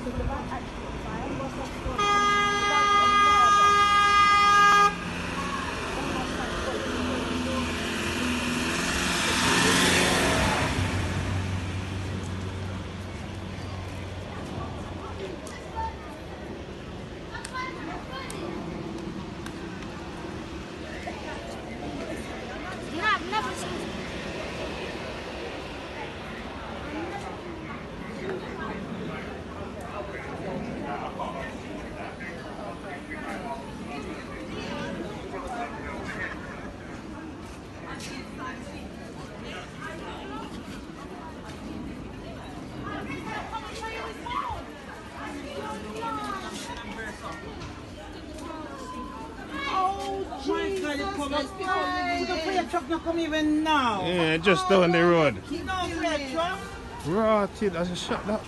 Not come even now. Yeah, just down the road. No freight truck. Right, that's a shot that.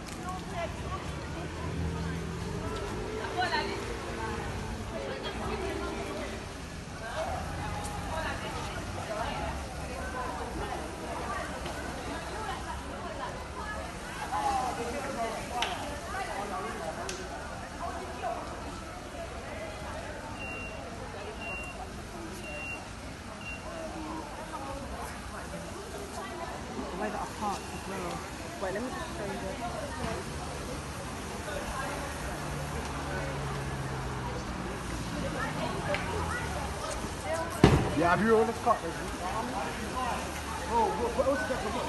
Wait, let me just show you this. Yeah, have you all the cut? Oh, what else is that for us?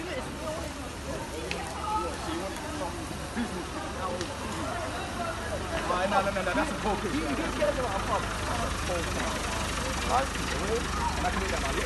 No, that's a focus. You can get a lot of fun. Right? And I can eat that now.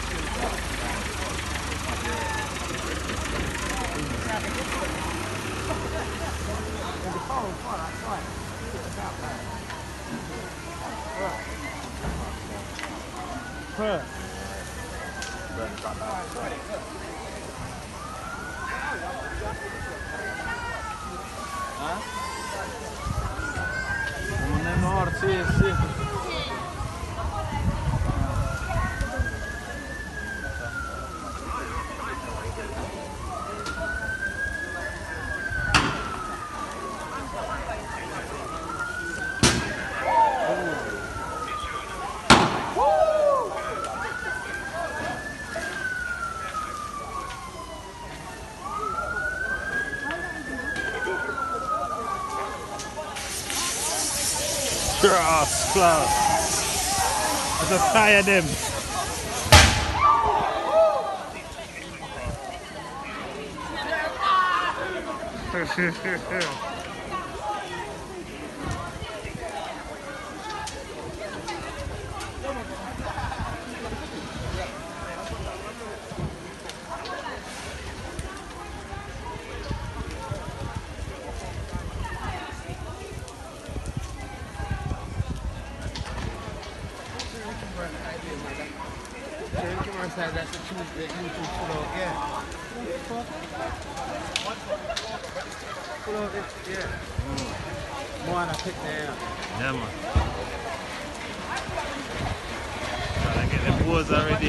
Menor, sí, sí. Cross. That's a tire them. That's the truth that YouTube put out, yeah. Put out it, yeah. More on a pick there. Yeah, man. Gotta get them boards already.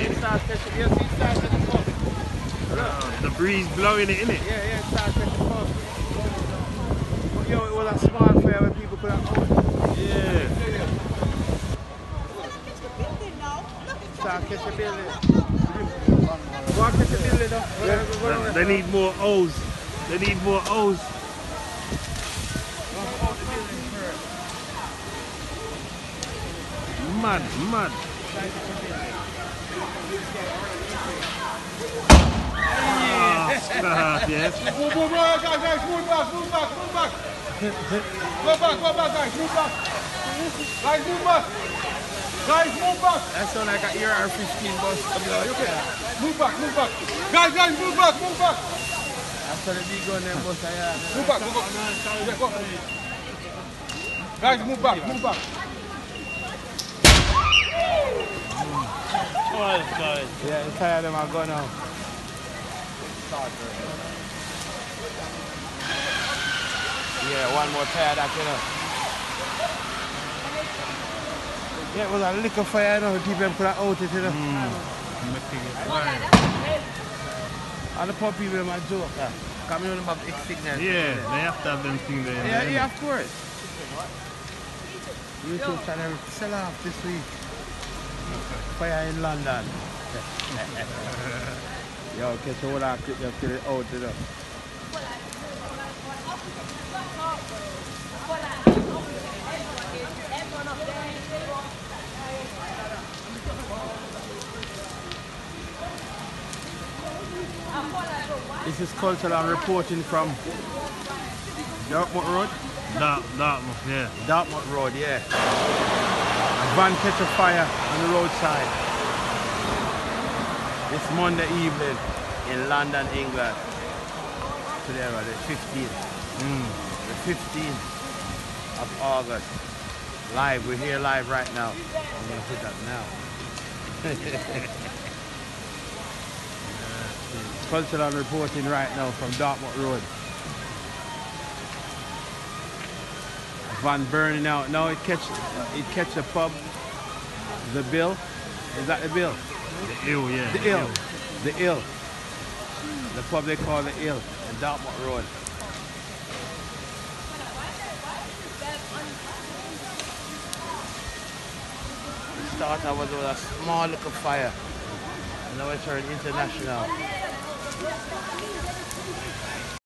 The breeze blowing it, innit? Yeah, it starts at the pump. Yo, it was a small fair where people could have owned. Yeah. Start catch the building. Go and catch the building though. Yeah. They need more O's. They need more O's. Mad. Yes. Move back, guys, move back. Go back, guys, move back. Guys, move back. That sounds like an ER-15 bus. Okay. Move back. Guys, move back. That's the big gun them bus. Move back, go. Guys, move back. Yeah, it's tired of them are going now. Yeah, one more tire that, you know. Yeah, it was a liquor fire, you know, people could have out it, you know. And the poor people are joke, Coming on about X-Signal. Yeah, they have to have them things there. Yeah, yeah, of course. YouTube channel sell off this week. Fire in London. Yo, catch all that clip, get it out to them. This is cultural reporting from Dartmouth Road. Dartmouth, yeah. Dartmouth Road, yeah. A van catch a fire on the roadside. It's Monday evening in London, England. Today, the 15th. The 15th of August. Live, we're here live right now. I'm gonna put that now. Cultural reporting right now from Dartmouth Road. Van burning out. Now it catch the pub. The Bill. Is that the Bill? The Ill, yeah. The Ill. The Ill. The pub they call the Ill in Dartmouth Road. It started with a small little fire. And now it turned international.